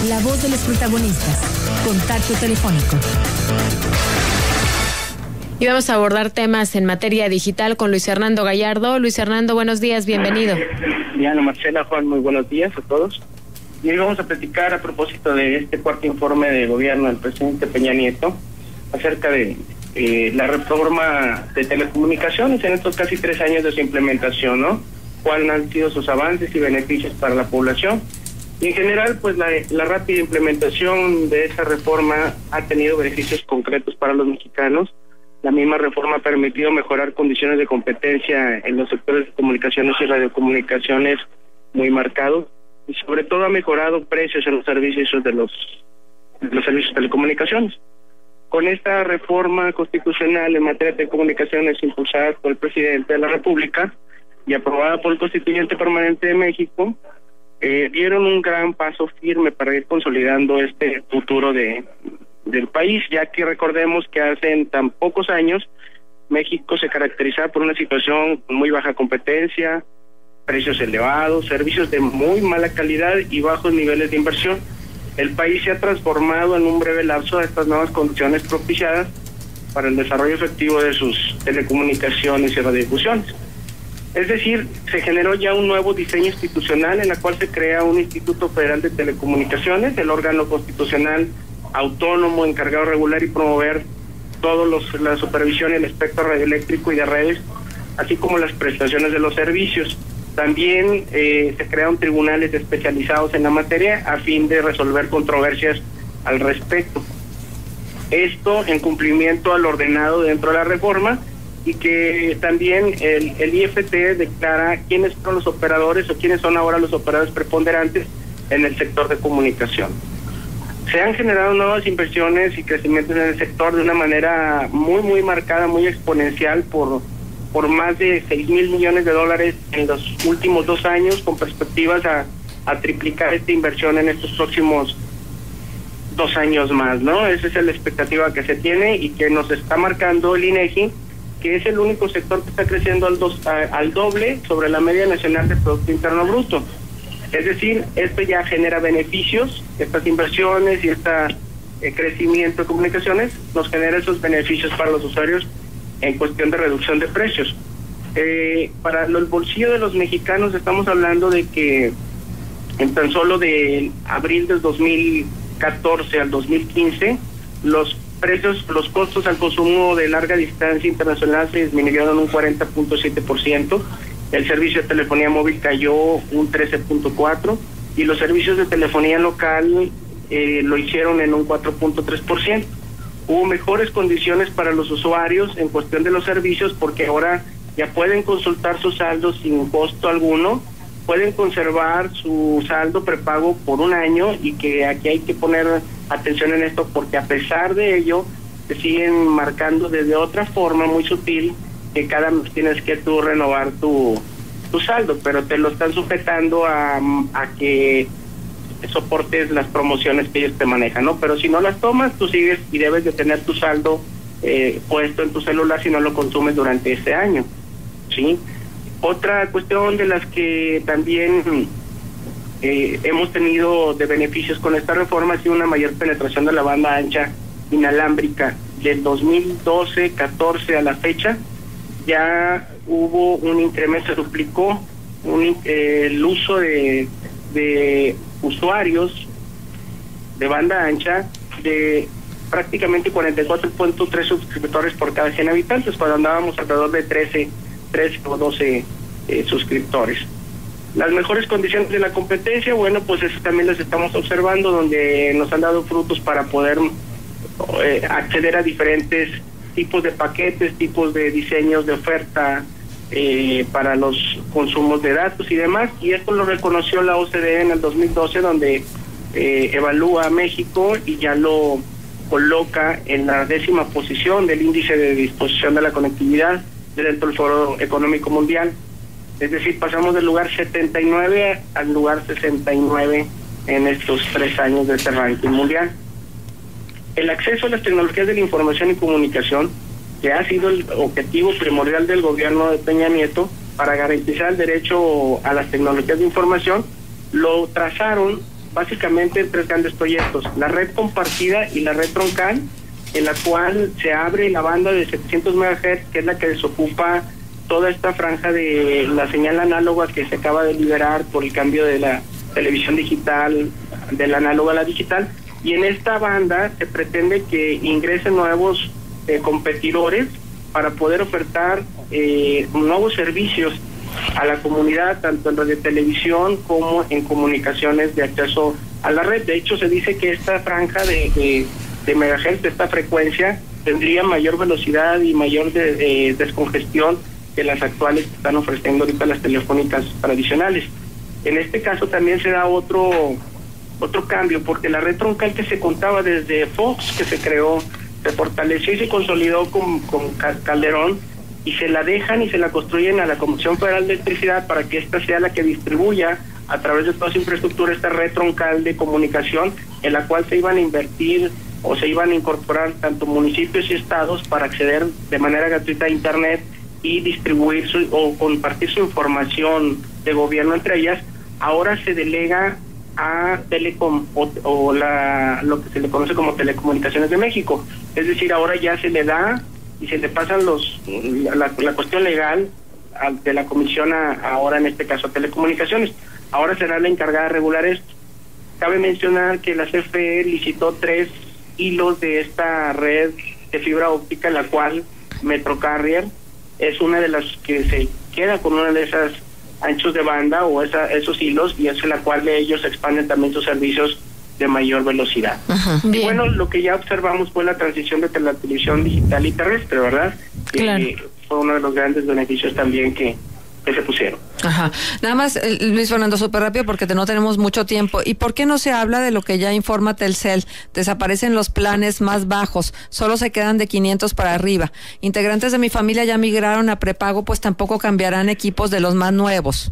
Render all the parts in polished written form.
La voz de los protagonistas. Contacto telefónico. Y vamos a abordar temas en materia digital con Luis Hernando Gallardo. Luis Hernando, buenos días, bienvenido. Diana, Marcela, Juan, muy buenos días a todos. Y hoy vamos a platicar a propósito de este cuarto informe de gobierno del presidente Peña Nieto acerca de la reforma de telecomunicaciones en estos casi 3 años de su implementación, ¿no? ¿Cuáles han sido sus avances y beneficios para la población? Y en general, pues la rápida implementación de esa reforma ha tenido beneficios concretos para los mexicanos. La misma reforma ha permitido mejorar condiciones de competencia en los sectores de comunicaciones y radiocomunicaciones muy marcados, y sobre todo ha mejorado precios en los servicios de los servicios de telecomunicaciones. Con esta reforma constitucional en materia de telecomunicaciones impulsada por el presidente de la República y aprobada por el Constituyente Permanente de México, dieron un gran paso firme para ir consolidando este futuro del país, ya que recordemos que hace tan pocos años México se caracterizaba por una situación con muy baja competencia, precios elevados, servicios de muy mala calidad y bajos niveles de inversión. El país se ha transformado en un breve lapso a estas nuevas condiciones propiciadas para el desarrollo efectivo de sus telecomunicaciones y radiodifusiones. Es decir, se generó ya un nuevo diseño institucional en la cual se crea un Instituto Federal de Telecomunicaciones, el órgano constitucional autónomo encargado de regular y promover la supervisión y el espectro radioeléctrico y de redes, así como las prestaciones de los servicios. También se crearon tribunales especializados en la materia a fin de resolver controversias al respecto. Esto en cumplimiento al ordenado dentro de la reforma, y que también el IFT declara quiénes son los operadores o quiénes son ahora los operadores preponderantes en el sector de comunicación. Se han generado nuevas inversiones y crecimientos en el sector de una manera muy marcada, muy exponencial, por más de 6,000 millones de dólares en los últimos 2 años, con perspectivas a triplicar esta inversión en estos próximos 2 años más, ¿no? Esa es la expectativa que se tiene y que nos está marcando el INEGI, que es el único sector que está creciendo al doble sobre la media nacional de Producto Interno Bruto. Es decir, esto ya genera beneficios, estas inversiones y este crecimiento de comunicaciones nos genera esos beneficios para los usuarios en cuestión de reducción de precios. Para el bolsillo de los mexicanos estamos hablando de que en tan solo de abril del 2014 al 2015, los costos al consumo de larga distancia internacional se disminuyeron un 40.7%, el servicio de telefonía móvil cayó un 13.4% y los servicios de telefonía local lo hicieron en un 4.3%. Hubo mejores condiciones para los usuarios en cuestión de los servicios, porque ahora ya pueden consultar su saldo sin costo alguno, pueden conservar su saldo prepago por 1 año, y que aquí hay que poner atención en esto, porque a pesar de ello te siguen marcando desde otra forma muy sutil que cada mes tienes que tú renovar tu saldo, pero te lo están sujetando a que soportes las promociones que ellos te manejan, ¿no? Pero si no las tomas, tú sigues y debes de tener tu saldo puesto en tu celular si no lo consumes durante este año, ¿sí? Otra cuestión de las que también hemos tenido de beneficios con esta reforma ha sido una mayor penetración de la banda ancha inalámbrica. Del 2012-14 a la fecha ya hubo un incremento, se duplicó el uso de usuarios de banda ancha de prácticamente 44.3 suscriptores por cada 100 habitantes, cuando andábamos alrededor de 13 o 12 suscriptores. Las mejores condiciones de la competencia, bueno, pues eso también las estamos observando, donde nos han dado frutos para poder acceder a diferentes tipos de paquetes, tipos de diseños de oferta para los consumos de datos y demás, y esto lo reconoció la OCDE en el 2012, donde evalúa a México y ya lo coloca en la 10ª posición del índice de disposición de la conectividad dentro del Foro Económico Mundial. Es decir, pasamos del lugar 79 al lugar 69 en estos 3 años de este ranking mundial. El acceso a las tecnologías de la información y comunicación, que ha sido el objetivo primordial del gobierno de Peña Nieto para garantizar el derecho a las tecnologías de información, lo trazaron básicamente en 3 grandes proyectos: la red compartida y la red troncal, en la cual se abre la banda de 700 MHz, que es la que desocupa toda esta franja de la señal análoga que se acaba de liberar por el cambio de la televisión digital, de la análoga a la digital, y en esta banda se pretende que ingresen nuevos competidores para poder ofertar nuevos servicios a la comunidad, tanto en radiotelevisión como en comunicaciones de acceso a la red. De hecho, se dice que esta franja de megahertz, de esta frecuencia, tendría mayor velocidad y mayor descongestión que las actuales que están ofreciendo ahorita las telefónicas tradicionales. En este caso también se da otro cambio, porque la red troncal que se contaba desde Fox, que se creó, se fortaleció y se consolidó con Calderón, y se la dejan y se la construyen a la Comisión Federal de Electricidad para que ésta sea la que distribuya a través de toda su infraestructura esta red troncal de comunicación, en la cual se iban a invertir o se iban a incorporar tanto municipios y estados para acceder de manera gratuita a Internet y distribuir o compartir su información de gobierno entre ellas. Ahora se delega a Telecom o lo que se le conoce como Telecomunicaciones de México. Es decir, ahora ya se le da y se le pasan la cuestión legal de la comisión ahora en este caso a Telecomunicaciones. Ahora será la encargada de regular esto. Cabe mencionar que la CFE licitó 3 hilos de esta red de fibra óptica, la cual Metrocarrier es una de las que se queda con una de esas anchos de banda o esos hilos, y es en la cual ellos expanden también sus servicios de mayor velocidad. Y bueno, lo que ya observamos fue la transición de la televisión digital y terrestre, ¿verdad? Claro. Fue uno de los grandes beneficios también que se pusieron. Ajá. Nada más, Luis Fernando, súper rápido porque no tenemos mucho tiempo. ¿Y por qué no se habla de lo que ya informa Telcel? Desaparecen los planes más bajos, solo se quedan de 500 para arriba. Integrantes de mi familia ya migraron a prepago, pues tampoco cambiarán equipos de los más nuevos.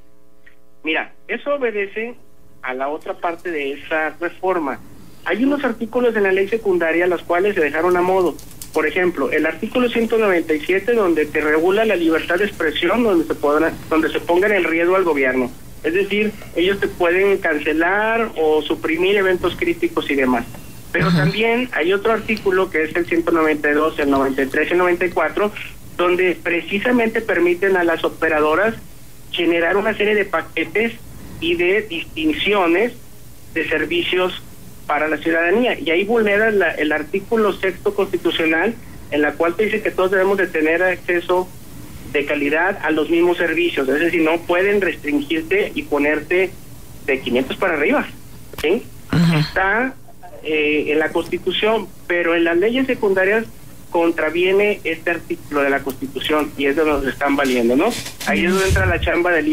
Mira, eso obedece a la otra parte de esa reforma. Hay unos artículos de la ley secundaria los cuales se dejaron a modo. Por ejemplo, el artículo 197, donde te regula la libertad de expresión, donde se ponga en riesgo al gobierno. Es decir, ellos te pueden cancelar o suprimir eventos críticos y demás. Pero también hay otro artículo que es el 192, el 93 y el 94, donde precisamente permiten a las operadoras generar una serie de paquetes y de distinciones de servicios para la ciudadanía, y ahí vulnera el artículo 6º constitucional, en la cual te dice que todos debemos de tener acceso de calidad a los mismos servicios. Es decir, no pueden restringirte y ponerte de 500 para arriba, ¿sí? Está en la Constitución, pero en las leyes secundarias contraviene este artículo de la Constitución, y es donde nos están valiendo, ¿no? Ahí es donde entra la chamba del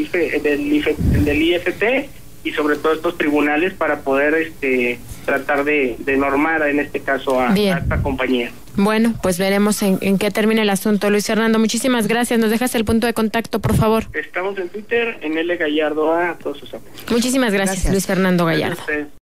IFT y sobre todo estos tribunales para poder tratar de normar en este caso a esta compañía. Bueno, pues veremos en qué termina el asunto. Luis Fernando, muchísimas gracias. ¿Nos dejas el punto de contacto, por favor? Estamos en Twitter, en L Gallardo A todos sus amigos. Muchísimas gracias, Luis Fernando Gallardo.